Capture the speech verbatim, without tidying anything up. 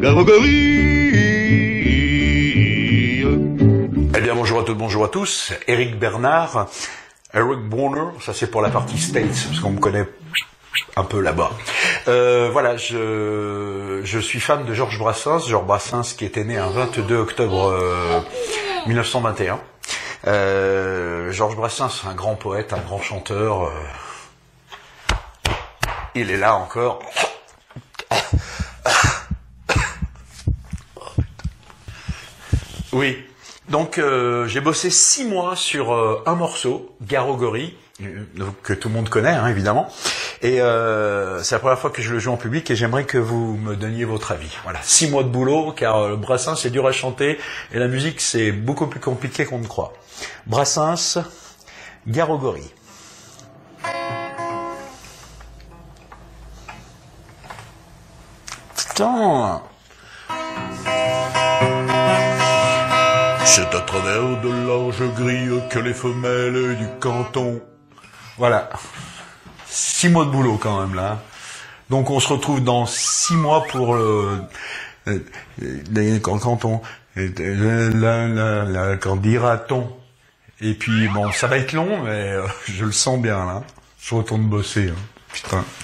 Garogori. Eh bien bonjour à toutes, bonjour à tous, Eric Bernard, Eric Bonner, ça c'est pour la partie States, parce qu'on me connaît un peu là-bas. Euh, voilà, je, je suis fan de Georges Brassens, Georges Brassens qui était né un vingt-deux octobre euh, mille neuf cent vingt et un. Euh, Georges Brassens, un grand poète, un grand chanteur, euh, il est là encore. Oui, donc euh, j'ai bossé six mois sur euh, un morceau, Garogori, euh, que tout le monde connaît hein, évidemment, et euh, c'est la première fois que je le joue en public et j'aimerais que vous me donniez votre avis. Voilà, six mois de boulot, car euh, le Brassens c'est dur à chanter et la musique c'est beaucoup plus compliqué qu'on ne croit. Brassens, Garogori. Putain! C'est à travers de larges grilles que les femelles du canton... Voilà. Six mois de boulot quand même là. Donc on se retrouve dans six mois pour le... le canton... La, la, la, qu'en dira-t-on? Et puis bon, ça va être long, mais euh, je le sens bien là. Je retourne bosser. Hein. Putain.